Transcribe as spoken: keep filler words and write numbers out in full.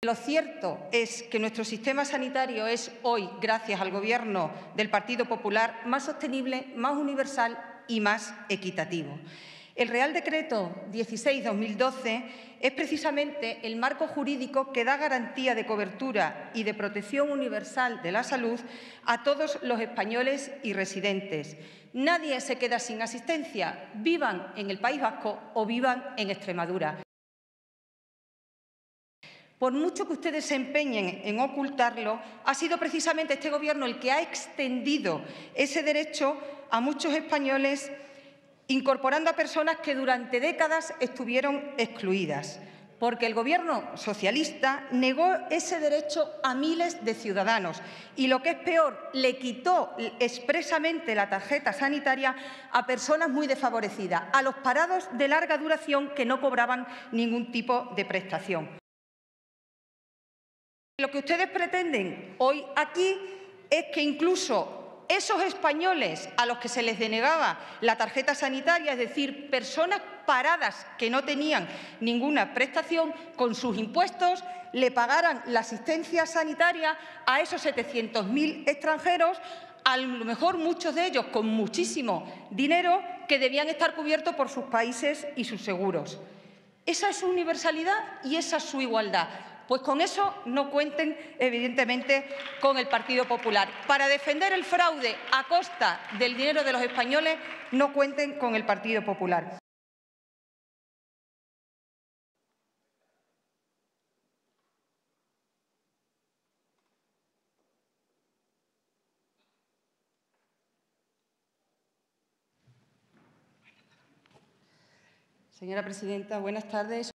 Lo cierto es que nuestro sistema sanitario es hoy, gracias al Gobierno del Partido Popular, más sostenible, más universal y más equitativo. El Real Decreto dieciséis barra dos mil doce es precisamente el marco jurídico que da garantía de cobertura y de protección universal de la salud a todos los españoles y residentes. Nadie se queda sin asistencia, vivan en el País Vasco o vivan en Extremadura. Por mucho que ustedes se empeñen en ocultarlo, ha sido precisamente este Gobierno el que ha extendido ese derecho a muchos españoles, incorporando a personas que durante décadas estuvieron excluidas, porque el Gobierno socialista negó ese derecho a miles de ciudadanos y, lo que es peor, le quitó expresamente la tarjeta sanitaria a personas muy desfavorecidas, a los parados de larga duración que no cobraban ningún tipo de prestación. Lo que ustedes pretenden hoy aquí es que incluso esos españoles a los que se les denegaba la tarjeta sanitaria, es decir, personas paradas que no tenían ninguna prestación, con sus impuestos le pagaran la asistencia sanitaria a esos setecientos mil extranjeros, a lo mejor muchos de ellos con muchísimo dinero, que debían estar cubiertos por sus países y sus seguros. Esa es su universalidad y esa es su igualdad. Pues con eso no cuenten, evidentemente, con el Partido Popular. Para defender el fraude a costa del dinero de los españoles, no cuenten con el Partido Popular. Señora presidenta, buenas tardes.